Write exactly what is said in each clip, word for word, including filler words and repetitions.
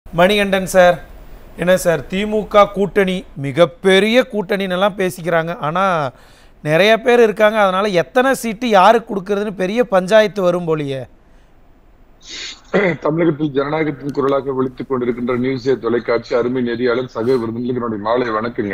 Manikandan sir, என்ன sir DMK கூட்டணி மிகப்பெரிய கூட்டணின்னெல்லாம் பேசிக்கிறாங்க. ஆனால் நிறைய பேர் இருக்காங்க. அதனால் எத்தனை சீட்டு யாருக்கு கொடுக்கறதுன்னு பெரிய பஞ்சாயத்து வரும் போலியே. தமிழகத்தில் ஜனநாயகத்தின் குரலாக ஒழித்துக் கொண்டிருக்கின்ற நியூஸே தொலைக்காட்சி அருமை நெறியாளர் சக விருதுகளுடைய மாலை வணக்குங்க.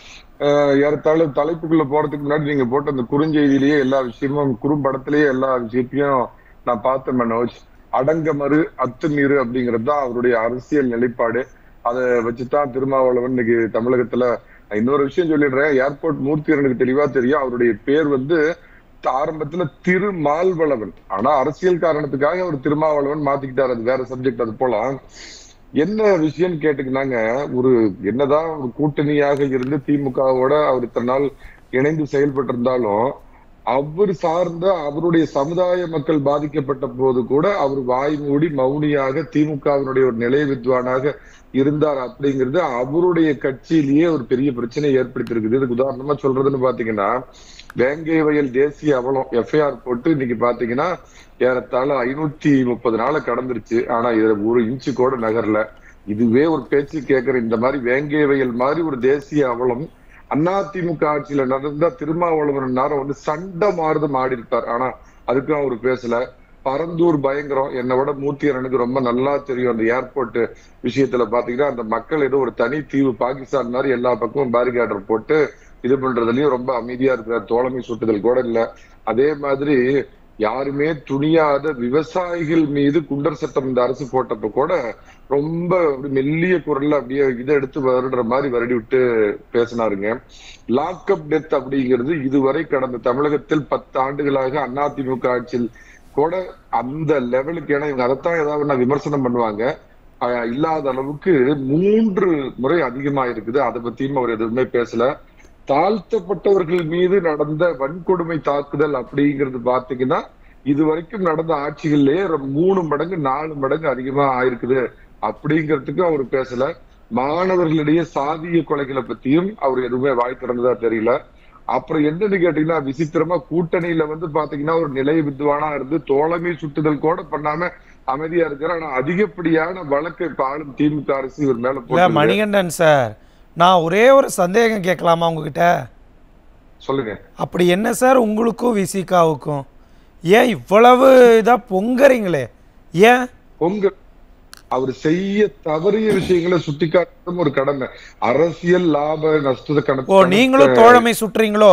ஏறத்தாழ தலைப்புக்குள்ள போறதுக்கு முன்னாடி நீங்க போட்ட அந்த குறுஞ்செய்தியிலேயே எல்லா விஷயமும் குறும்படத்திலேயே எல்லா விஷயத்தையும் நான் பார்த்தேன் மனோஜ். அடங்க மறு அத்துமீறு அப்படிங்கிறது தான் அவருடைய அரசியல் நிலைப்பாடு. அதை வச்சுதான் திருமாவளவன் இன்னைக்கு தமிழகத்துல இன்னொரு விஷயம் சொல்லிடுறேன். ஏர்போர்ட் மூர்த்தி எனக்கு தெளிவா தெரியும். அவருடைய பேர் வந்து ஆரம்பத்துல திருமால்வளவன். ஆனா அரசியல் காரணத்துக்காக அவர் திருமாவளவன் மாத்திக்கிட்டாரு. அது வேற சப்ஜெக்ட். அது போலாம். என்ன விஷயம் கேட்டுக்கினாங்க, ஒரு என்னதான் ஒரு கூட்டணியாக இருந்து திமுகவோட அவர் இத்தனை நாள் இணைந்து செயல்பட்டு இருந்தாலும் அவர் சார்ந்த அவருடைய சமுதாய மக்கள் பாதிக்கப்பட்ட போது கூட அவர் வாய் மூடி மௌனியாக திமுகவினுடைய ஒரு நிலை வித்வானாக இருந்தார். அப்படிங்கிறது அவருடைய கட்சியிலேயே ஒரு பெரிய பிரச்சனையை ஏற்படுத்தியிருக்குது. இதுக்கு உதாரணமா சொல்றதுன்னு பாத்தீங்கன்னா, வேங்கை வயல் தேசிய அவலம் எஃப்ஐஆர் போட்டு இன்னைக்கு பாத்தீங்கன்னா ஏறத்தாழ ஐநூத்தி முப்பது நாளை கடந்துருச்சு. ஆனா இதுல ஒரு இன்ச்சு கூட நகர்ல. இதுவே ஒரு பேச்சு கேட்கிற இந்த மாதிரி வேங்கை வயல் மாதிரி ஒரு தேசிய அவலம் அதிமுக ஆட்சியில நடந்தா திருமாவளவன் நேரம் வந்து சண்டை மாறுதம் ஆடி இருப்பார். ஆனா அதுக்கும் அவர் பேசல. பரந்தூர் பயங்கரம். என்னை விட மூர்த்தியரனுக்கு ரொம்ப நல்லா தெரியும். அந்த ஏர்போர்ட் விஷயத்துல பாத்தீங்கன்னா அந்த மக்கள் ஏதோ ஒரு தனி தீவு பாகிஸ்தான் மாதிரி எல்லா பக்கமும் பேரிகார்டர் போட்டு இது பண்றதுலயும் ரொம்ப அமைதியா இருக்கிற தோழமை சுட்டுதல் கூட இல்ல. அதே மாதிரி யாருமே துணியாத விவசாயிகள் மீது குண்டர் சட்டம் இந்த அரசு போட்டப்ப கூட ரொம்ப மெல்லிய குரல்ல அப்படியே இதை எடுத்து வருடுற மாதிரி வருடி விட்டு பேசினாருங்க. லாக்அப் டெத் அப்படிங்கிறது இதுவரை கடந்த தமிழகத்தில் பத்து ஆண்டுகளாக அதிமுக ஆட்சியில் கூட அந்த லெவலுக்கு, ஏன்னா இவங்க அதைத்தான் ஏதாவது நான் விமர்சனம் பண்ணுவாங்க, இல்லாத அளவுக்கு மூன்று முறை அதிகமா இருக்குது. அதை பத்தியும் அவர் எதுவுமே பேசல. தாழ்த்தப்பட்டவர்கள் மீது நடந்த வன்கொடுமை தாக்குதல் அப்படிங்கிறது பாத்தீங்கன்னா இது வரைக்கும் நடந்த ஆட்சிகள்லயே மூணு மடங்கு நாலு மடங்கு அதிகமா ஆயிருக்குது அப்படிங்கிறதுக்கும் அவர் பேசல. மாணவர்களிடையே சாதிய கொலைகளை பத்தியும் அவர் எதுவுமே வாய் திறந்ததா தெரியல. அப்புறம் என்னன்னு கேட்டீங்கன்னா, விசித்திரமா கூட்டணியில வந்து பாத்தீங்கன்னா ஒரு நிலை வித்வானா இருந்து தோழமை சுட்டுதல் கூட பண்ணாம அமைதியா இருக்கிற. ஆனா அதிகப்படியான வழக்கை இப்ப ஆளும் திமுக அரசு இவர் மேல போட்டு. மணிகண்டன் சார், நான் ஒரே ஒரு சந்தேகம் கேட்கலாமா உங்ககிட்ட? சொல்லுங்க. அப்படி என்ன சார் உங்களுக்கும் விசிகாவுக்கும் ஏன் இவ்வளவு இதா பொங்கறீங்களே? ஏன் பொங்க அவர் செய்ய தவறிய விஷயங்களை சுட்டிக்காட்டும் ஒரு கடமை. அரசியல் லாப நஷ்டத்தை கணக்கு. ஓ, நீங்களும் தோழமை சுட்டுறீங்களோ?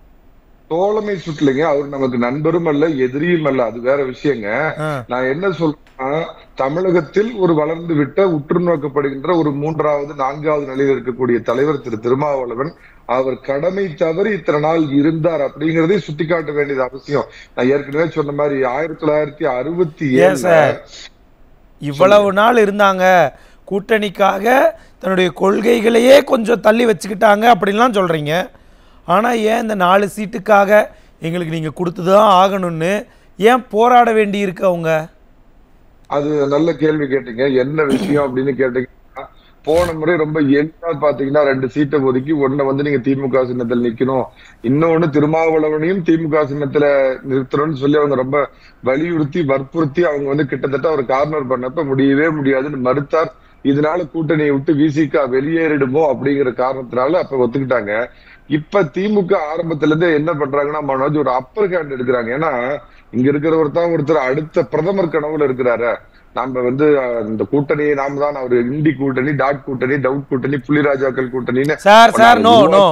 தோழமை சுட்டலைங்க. அவர் நமக்கு நண்பரும் அல்ல எதிரியும் அல்ல. அது வேற விஷயங்க. நான் என்ன சொல்றேன்னா, தமிழகத்தில் ஒரு வளர்ந்து விட்ட உற்று நோக்கப்படுகின்ற ஒரு மூன்றாவது நான்காவது நிலையில் இருக்கக்கூடிய தலைவர் திரு திருமாவளவன் அவர் கடமை தவறி இத்தனை நாள் இருந்தார் அப்படிங்கறதை சுட்டிக்காட்ட வேண்டியது அவசியம். நான் ஏற்கனவே சொன்ன மாதிரி ஆயிரத்தி தொள்ளாயிரத்தி அறுபத்தி ஏழுல இவ்வளவு நாள் இருந்தாங்க, கூட்டணிக்காக தன்னுடைய கொள்கைகளையே கொஞ்சம் தள்ளி வச்சுக்கிட்டாங்க அப்படின்லாம் சொல்றீங்க. ஆனால் ஏன் இந்த நாலு சீட்டுக்காக எங்களுக்கு நீங்கள் கொடுத்து தான் ஆகணும்னு ஏன் போராட வேண்டி இருக்கு அவங்க? அது நல்ல கேள்வி கேட்டீங்க. என்ன விஷயம் அப்படின்னு கேட்டீங்கன்னா, போன முறை ரொம்ப எளிமையா பாத்தீங்கன்னா ரெண்டு சீட்டை ஒதுக்கி ஒன்ன வந்து நீங்க திமுக சின்னத்தில் நிக்கணும், இன்னொன்னு திருமாவளவனையும் திமுக சின்னத்துல நிறுத்தணும்னு சொல்லி அவங்க ரொம்ப வலியுறுத்தி வற்புறுத்தி அவங்க வந்து கிட்டத்தட்ட ஒரு கார்னர் பண்ணப்ப முடியவே முடியாதுன்னு மறுத்தார். இதனால கூட்டணியை விட்டு விசிக வெளியேறிடுமோ அப்படிங்கிற காரணத்தினால அப்ப ஒத்துக்கிட்டாங்க. இப்ப திமுக ஆரம்பத்துல இருந்து என்ன பண்றாங்கன்னா மனோஜ் ஒரு அப்பர் ஹேண்ட் எடுக்கிறாங்க. ஏன்னா இங்க இருக்கிறவர் தான் ஒருத்தர் அடுத்த பிரதமர் கனவுல இருக்கிறாரு. நம்ம வந்து இந்த கூட்டணியை நாம தான் அவர் இந்தி கூட்டணி, டாட் கூட்டணி, டவுட் கூட்டணி, புலிராஜாக்கள் கூட்டணின்னு. சார் சார் நோ நோ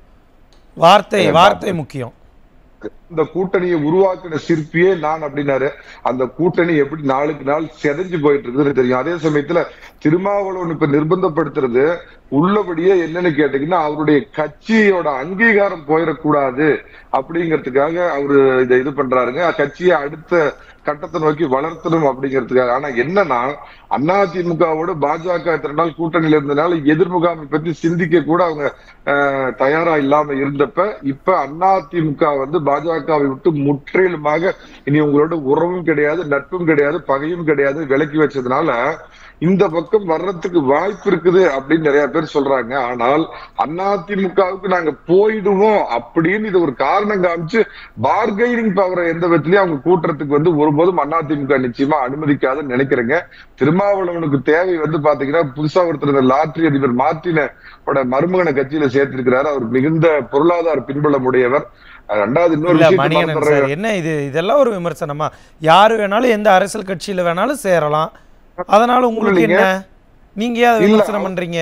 வார்த்தை வார்த்தை முக்கியம். இந்த கூட்டணியை உருவாக்கின சிற்பியே நான் அப்படின்னாரு. அந்த கூட்டணி எப்படி நாளுக்கு நாள் செதஞ்சு போயிட்டு இருக்குதுன்னு தெரியும். அதே சமயத்துல திருமாவளவன் இப்ப நிர்பந்தப்படுத்துறது உள்ளபடியே என்னன்னு கேட்டீங்கன்னா, அவருடைய கட்சியோட அங்கீகாரம் போயிடக்கூடாது அப்படிங்கிறதுக்காக அவரு இதை இது பண்றாருங்க. கட்சியை அடுத்த கட்டத்தை நோக்கி வளர்த்தணும் அப்படிங்கிறதுக்காக. ஆனா என்னன்னா, அதிமுகவோட பாஜக இத்தனை நாள் கூட்டணியில இருந்தனால எதிர்முகாமை பத்தி சிந்திக்க கூட அவங்க தயாரா இல்லாம இருந்தப்ப இப்ப அதிமுக வந்து பாஜகவை விட்டு முற்றிலுமாக இனி உங்களோட உறவும் கிடையாது, நட்பும் கிடையாது, பகையும் கிடையாது விலக்கி வச்சதுனால இந்த பக்கம் வர்றதுக்கு வாய்ப்பு இருக்குது அப்படின்னு நிறைய பேர் சொல்றாங்க. ஆனால் அதிமுகவுக்கு நாங்க போயிடுவோம் அப்படின்னு இது ஒரு காரணம் காமிச்சு பார்கெனிங் பவரை எந்த விதத்திலயும் அவங்க கூட்டுறதுக்கு வந்து ஒரு ஒருபோதும் அதிமுக நிச்சயமா அனுமதிக்காதுன்னு நினைக்கிறேங்க. திருமாவளவனுக்கு தேவை வந்து பாத்தீங்கன்னா புதுசா ஒருத்தர் லாட்டரி அதிபர் மார்டின மருமகனை கட்சியில சேர்த்திருக்கிறாரு. அவர் மிகுந்த பொருளாதார பின்புலம் உடையவர். ரெண்டாவது இன்னொரு விஷயம், என்ன இது இதெல்லாம் ஒரு விமர்சனமா? யாரு வேணாலும் எந்த அரசியல் கட்சியில வேணாலும் சேரலாம், அதனால உங்களுக்கு என்ன? நீங்க ஏன் விமர்சனம் பண்றீங்க?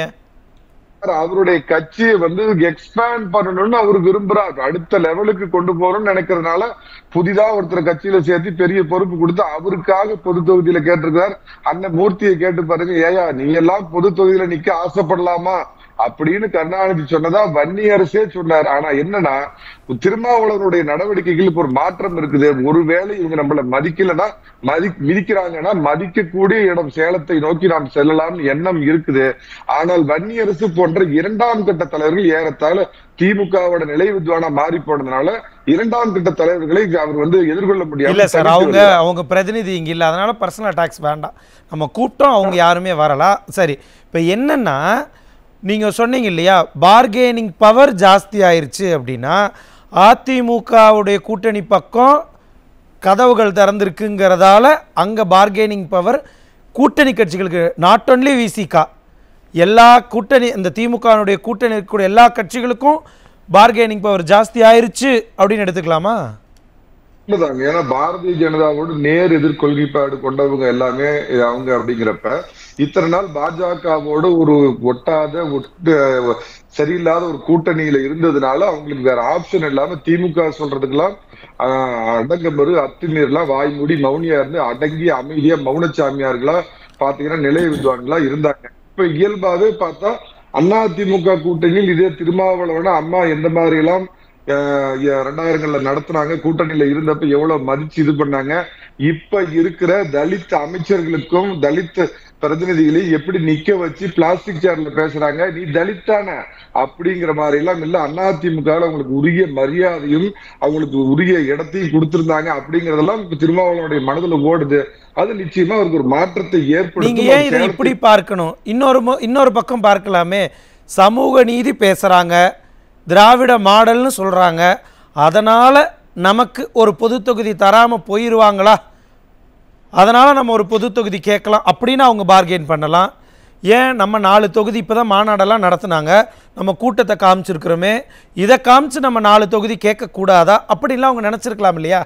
அவருடைய கட்சியை வந்து எக்ஸ்பேண்ட் பண்ணணும்னு அவர் விரும்புறாரு, அடுத்த லெவலுக்கு கொண்டு போறோம்னு நினைக்கிறதுனால புதிதா ஒருத்தர் கட்சியில சேர்த்து பெரிய பொறுப்பு கொடுத்து அவருக்காக பொது தொகுதியில கேட்டிருக்கிறார். அண்ணன் மூர்த்தியை கேட்டு பாருங்க, ஏயா நீ எல்லாம் பொது தொகுதியில நிக்க ஆசைப்படலாமா அப்படின்னு கருணாநிதி சொன்னதா வன்னியரசே சொன்னார். ஆனா என்னன்னா திருமாவளவனுடைய நடவடிக்கைகள் இப்ப ஒரு மாற்றம் இருக்குது. ஒருவேளை இவங்க நம்மள மதிக்கலன்னா மதி மிதிக்கிறாங்கன்னா மதிக்கக்கூடிய இடம் சேலத்தை நோக்கி நாம் செல்லலாம்னு எண்ணம் இருக்குது. ஆனால் வன்னியரசு போன்ற இரண்டாம் கட்ட தலைவர்கள் ஏறத்தாழ திமுகவோட நிலை வித்வானா மாறி போனதுனால இரண்டாம் கட்ட தலைவர்களை அவர் வந்து எதிர்கொள்ள முடியாது. இல்ல சார், அவங்க அவங்க பிரதிநிதி இங்க இல்ல, அதனால பர்சனல் அட்டாக்ஸ் வேண்டாம். நம்ம கூட்டம் அவங்க யாருமே வரலாம். சரி, இப்ப என்னன்னா நீங்க சொன்னீங்க இல்லையா, பார்கெனிங் பவர் ஜாஸ்தி ஆயிருச்சு அப்படின்னா அதிமுகவுடைய கூட்டணி பக்கம் கதவுகள் திறந்திருக்குங்கிறதால அங்க பார்கெனிங் பவர் கூட்டணி கட்சிகளுக்கு, நாட் ஒன்லி விசிகா, எல்லா கூட்டணி இந்த திமுகவுடைய கூட்டணி இருக்கக்கூடிய எல்லா கட்சிகளுக்கும் பார்கெனிங் பவர் ஜாஸ்தி ஆயிருச்சு அப்படின்னு எடுத்துக்கலாமா? இல்லதாங்க, ஏன்னா பாரதிய ஜனதாவோட நேர் எதிர்கொள்கைப்பாடு கொண்டவங்க எல்லாமே அவங்க அப்படிங்கிறப்ப இத்தனை நாள் பாஜகவோட ஒரு ஒட்டாத ஒட்டு சரியில்லாத ஒரு கூட்டணியில இருந்ததுனால அவங்களுக்கு வேற ஆப்ஷன் இல்லாம திமுக சொல்றதுக்கெல்லாம் அடங்கமறு அத்துமீறலாம் வாய்மூடி மௌனியா இருந்து அடங்கி அமைதியா மௌனச்சாமியார்களா பாத்தீங்கன்னா நிலைய வித்வான்களா இருந்தாங்க. இப்ப இயல்பாவே பார்த்தா அதிமுக கூட்டணியில் இதே திருமாவளவன அம்மா எந்த மாதிரி எல்லாம் ரெண்டாயிரங்கள்ல நடத்துனாங்க, கூட்டணியில இருந்தப்ப எவ்வளவு மதிச்சு இது பண்ணாங்க, இப்ப இருக்கிற தலித் அமைச்சர்களுக்கும் தலித் பிரதிநிதிகளையும் எப்படி நிக்க வச்சு பிளாஸ்டிக் சேர்ல பேசுறாங்க, நீ தலித்தான அப்படிங்கிற மாதிரி எல்லாம் இல்ல. அதிமுக அவங்களுக்கு உரிய மரியாதையும் அவங்களுக்கு உரிய இடத்தையும் கொடுத்திருந்தாங்க அப்படிங்கறதெல்லாம் இப்ப திருமாவளவனுடைய மனதுல ஓடுது. அது நிச்சயமா அவருக்கு ஒரு மாற்றத்தை ஏற்படுத்தும். நீங்க ஏன் இதை இப்படி பார்க்கணும்? இன்னொரு இன்னொரு பக்கம் பார்க்கலாமே, சமூக நீதி பேசுறாங்க, திராவிட மாடல்னு சொல்றாங்க, அதனால நமக்கு ஒரு பொது தொகுதி தராம போயிருவாங்களா, அதனால நம்ம ஒரு பொது தொகுதி கேட்கலாம் அப்படின்னு அவங்க பார்கெயின் பண்ணலாம். ஏன் நம்ம நாலு தொகுதி இப்போதான் மாநாடெல்லாம் நடத்துனாங்க, நம்ம கூட்டத்தை காமிச்சிருக்கிறோமே, இதை காமிச்சு நம்ம நாலு தொகுதி கேட்கக்கூடாதா அப்படின்லாம் அவங்க நினைச்சிருக்கலாம் இல்லையா?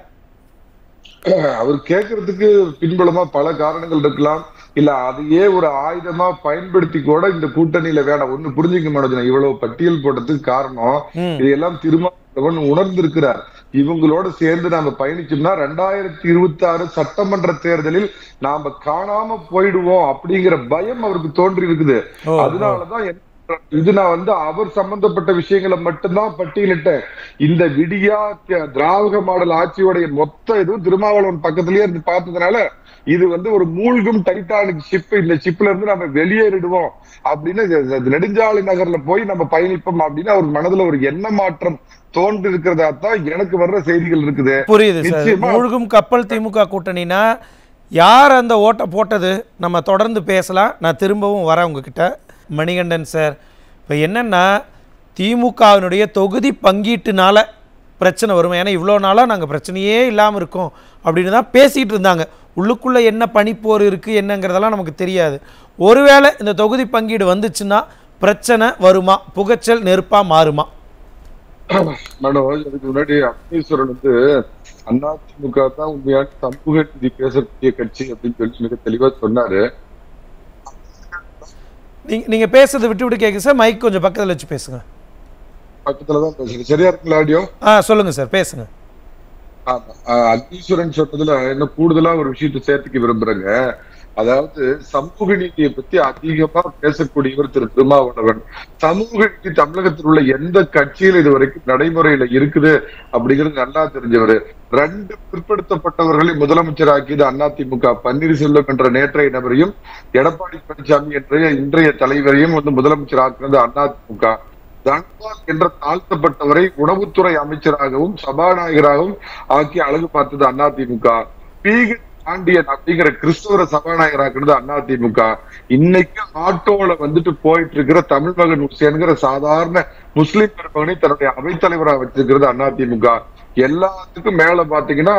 அவர் கேட்கறதுக்கு பின்புலமா பல காரணங்கள் இருக்கலாம். இல்ல அதையே ஒரு ஆயுதமா பயன்படுத்தி கூட இந்த கூட்டணியில வேணாம். ஒண்ணு புரிஞ்சுக்க மாட்டேன், இவ்வளவு பட்டியல் போட்டதுக்கு காரணம் இதையெல்லாம் திருமாவளவன் உணர்ந்திருக்கிறார். இவங்களோட சேர்ந்து நாம பயணிச்சோம்னா ரெண்டாயிரத்தி இருபத்தி ஆறு சட்டமன்ற தேர்தலில் நாம காணாம போயிடுவோம் அப்படிங்கிற பயம் அவருக்கு தோன்றி இருக்குது. அதனாலதான் இது நான் வந்து அவர் சம்பந்தப்பட்ட விஷயங்களை மட்டும்தான் பட்டியலிட்டேன். இந்த விடியா திராவிட மாடல் ஆட்சியோடைய மொத்த இதுவும் திருமாவளவன் பக்கத்திலேயே இருந்து பார்த்ததுனால இது வந்து ஒரு மூழ்கும் டைட்டானிக் ஷிப், இந்த ஷிப்ல இருந்து நம்ம வெளியேறிடுவோம் அப்படின்னு நெடுஞ்சாலை நகர்ல போய் நம்ம பயணிப்போம் அப்படின்னு அவர் மனதுல ஒரு எண்ண மாற்றம் தோன்றி இருக்கிறதா தான் எனக்கு வர்ற செய்திகள் இருக்குது. புரியுது. மூழ்கும் கப்பல் திமுக கூட்டணினா யார் அந்த ஓட்டை போட்டது நம்ம தொடர்ந்து பேசலாம். நான் திரும்பவும் வரேன் உங்ககிட்ட. மணிகண்டன் சார், இப்போ என்னன்னா திமுகவினுடைய தொகுதி பங்கீட்டுனால பிரச்சனை வரும். ஏன்னா இவ்வளோ நாளாக நாங்கள் பிரச்சனையே இல்லாமல் இருக்கோம் அப்படின்னு தான் பேசிகிட்டு இருந்தாங்க. உள்ளுக்குள்ளே என்ன பனிப்போர் இருக்குது என்னங்கிறதெல்லாம் நமக்கு தெரியாது. ஒருவேளை இந்த தொகுதி பங்கீடு வந்துச்சுன்னா பிரச்சனை வருமா, புகைச்சல் நெருப்பாக மாறுமா? மேடம், அதுக்கு முன்னாடி அக்னீஸ்வரன் வந்து அதிமுக தான் உண்மையான சமூக நீதி பேசக்கூடிய கட்சி அப்படின்னு சொல்லி மிக தெளிவா சொன்னாரு. நீங்க நீங்க பேசுறது விட்டு விட்டு கேக்குது சார், மைக் கொஞ்சம் பக்கத்துல வச்சு பேசுங்க. பக்கத்துல தான் பேசுங்க, சரியா இருக்குங்களா ஆடியோ? ஆ சொல்லுங்க சார், பேசுங்க. அக்னீஸ்வரன் சொன்னதுல இன்னும் கூடுதலா ஒரு விஷயத்தை சேர்த்துக்க விரும்புறேங்க. அதாவது சமூக நீதியை பத்தி அதிகமா பேசக்கூடியவர் திரு திருமாவளவன். சமூக நீதி தமிழகத்தில் உள்ள எந்த கட்சியில் இது வரைக்கும் நடைமுறையில இருக்குது அப்படிங்கிறது நல்லா தெரிஞ்சவர். ரெண்டு பிற்படுத்தப்பட்டவர்களை முதலமைச்சராக்கியது அதிமுக. பன்னீர்செல்வம் என்ற நேற்றைய நபரையும் எடப்பாடி பழனிசாமி என்ற இன்றைய தலைவரையும் வந்து முதலமைச்சர் ஆக்குனது அதிமுக. தன்பால் என்ற தாழ்த்தப்பட்டவரை உணவுத்துறை அமைச்சராகவும் சபாநாயகராகவும் ஆக்கி அழகு பார்த்தது அதிமுக. பி பாண்டியன் அப்படிங்கிற கிறிஸ்துவர சபாநாயகராக்குறது அதிமுக. இன்னைக்கு ஆட்டோல வந்துட்டு போயிட்டு இருக்கிற தமிழ் மகன் ஹுசேன்கிற சாதாரண முஸ்லிம் பெருமகனை தன்னுடைய அவைத்தலைவராக வச்சிருக்கிறது அதிமுக. எல்லாத்துக்கும் மேல பாத்தீங்கன்னா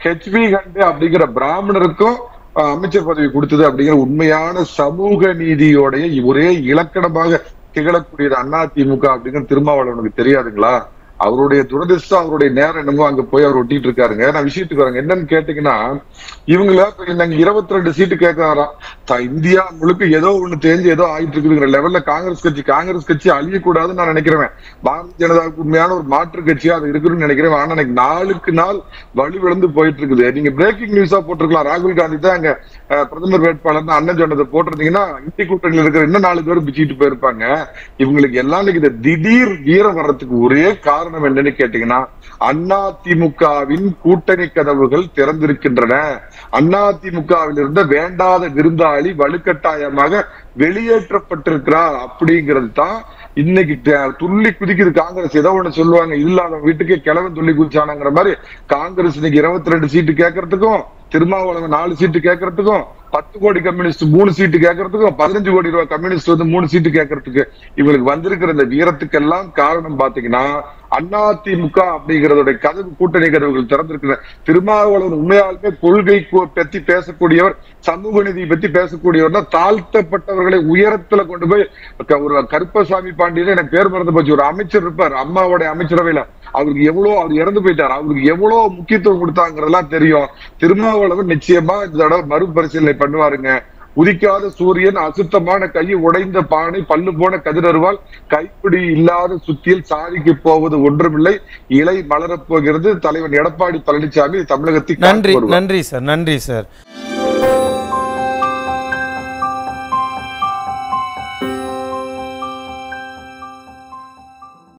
ஹெச்வி கண்டே அப்படிங்கிற பிராமணருக்கும் அமைச்சர் பதவி கொடுத்தது அப்படிங்கிற உண்மையான சமூக நீதியோடைய ஒரே இலக்கணமாக திகழக்கூடியது அதிமுக அப்படிங்கிற திருமாவளவனுக்கு தெரியாதுங்களா? அவருடைய துரதிர்ஷ்டம், அவருடைய நேரம் என்னமோ அங்க போய் அவர் ஒட்டிட்டு இருக்காருங்க. நான் விஷயத்துக்கு வரேங்க. என்னன்னு கேட்டீங்கன்னா, இவங்கள நாங்க இருபத்தி ரெண்டு சீட்டு கேட்கறாராம். இந்தியா முழுக்க ஏதோ ஒண்ணு தெரிஞ்சு ஏதோ ஆயிட்டு இருக்குங்கிற லெவல்ல காங்கிரஸ் கட்சி காங்கிரஸ் கட்சி அழியக்கூடாதுன்னு நான் நினைக்கிறேன். பாரதிய ஜனதாவுக்கு உண்மையான ஒரு மாற்று கட்சியா அது இருக்குன்னு நினைக்கிறேன். ஆனா எனக்கு நாளுக்கு நாள் வலுவிழந்து போயிட்டு இருக்குது. நீங்க பிரேக்கிங் நியூஸா போட்டிருக்கலாம், ராகுல் காந்தி தான் அங்க பிரதமர் வேட்பாளர் அண்ணன் சொன்னதை போட்டிருந்தீங்கன்னா இந்திய கூட்டணியில் இருக்கிற இன்னும் நாலு பேர் பிச்சுட்டு போயிருப்பாங்க. இவங்களுக்கு எல்லாம் இந்த திடீர் வீரம் வர்றதுக்கு ஒரே காரணம் என்னன்னு கேட்டீங்கன்னா, அதிமுகவின் கூட்டணி கதவுகள் திறந்திருக்கின்றன. அதிமுகவில் இருந்த வேண்டாத விருந்தாளி வலுக்கட்டாயமாக வெளியேற்றப்பட்டிருக்கிறார் அப்படிங்கிறது தான் இன்னைக்கு துள்ளி குதிக்குது காங்கிரஸ். ஏதோ ஒண்ணு சொல்லுவாங்க, இல்லாத வீட்டுக்கே கிழவன் துள்ளி குதிச்சானாங்கிற மாதிரி காங்கிரஸ் இன்னைக்கு இருபத்தி ரெண்டு சீட்டு கேட்கறதுக்கும், திருமாவளவன் நாலு சீட்டு கேட்கறதுக்கும், பத்து கோடி கம்யூனிஸ்ட் மூணு சீட்டு கேட்கறதுக்கும், பதினஞ்சு கோடி ரூபாய் கம்யூனிஸ்ட் வந்து மூணு சீட்டு கேட்கறதுக்கு இவங்களுக்கு வந்திருக்கிற இந்த வீரத்துக்கெல்லாம் காரணம் பாத்தீங்கன்னா அதிமுக அப்படிங்கிறதோட கதவு கூட்டணி கதவுகள் திறந்திருக்கிற திருமாவளவன் உண்மையாலுமே கொள்கை பத்தி பேசக்கூடியவர், சமூக நீதி பத்தி பேசக்கூடியவர், தாழ்த்தப்பட்டவர்களை உயரத்துல கொண்டு போய் ஒரு கருப்பசாமி பாண்டியன் எனக்கு பேர் மறந்து போச்சு, ஒரு அமைச்சர் இருப்பார் அம்மாவோட அமைச்சரவையில, அவருக்கு எவ்வளவு அவர் இறந்து போயிட்டார், அவருக்கு எவ்வளவு முக்கியத்துவம் கொடுத்தாங்கிறதெல்லாம் தெரியும். திருமாவளவன் நிச்சயமா இந்த தடவை மறுபரிசீலனை பண்ணுவாருங்க. உதிக்காத சூரியன், அசுத்தமான கை, உடைந்த பானை, பல்லு போன கதிரருவால், கைப்பிடி இல்லாத சுத்தியில் சாதிக்கு போவது ஒன்றுமில்லை, இலை மலரப் போகிறது. தலைவன் எடப்பாடி பழனிசாமி தமிழகத்தில் நன்றி நன்றி சார் நன்றி சார்